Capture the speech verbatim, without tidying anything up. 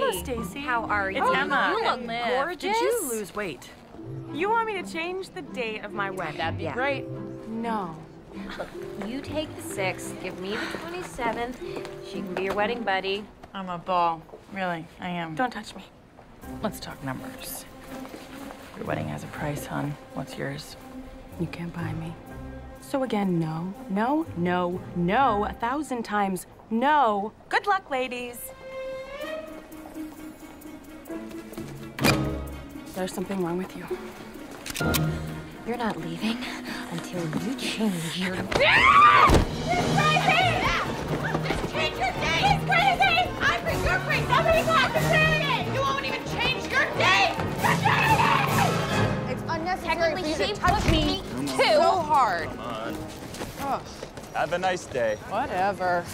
Hello, Stacy. How are you? It's Emma. You look Liv, gorgeous. Did you lose weight? You want me to change the date of my wedding? That'd be Yeah. great. No. Look, you take the sixth, give me the twenty-seventh. She can be your wedding buddy. I'm a ball. Really, I am. Don't touch me. Let's talk numbers. Your wedding has a price, hon. What's yours? You can't buy me. So again, no, no, no, no, a thousand times no. Good luck, ladies. There's something wrong with you. You're not leaving until you change your... It's crazy! Just change your date! It's crazy! I'm for your free. Somebody's got to say it! You won't even change your date! You're crazy! It's unnecessary for Technically, you she to touch pushed me me so hard. Come on. Ugh, Have a nice day. whatever.